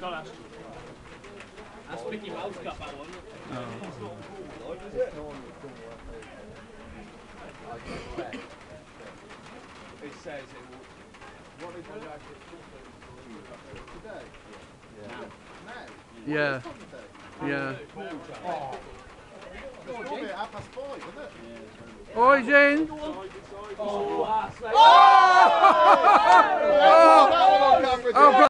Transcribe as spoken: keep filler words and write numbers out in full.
That's Mickey Mouse got that one. It says it will. What is it? Today? Yeah. Now? Yeah. Yeah. It's half past five, isn't it? Origin! Oh! Oh! Oh!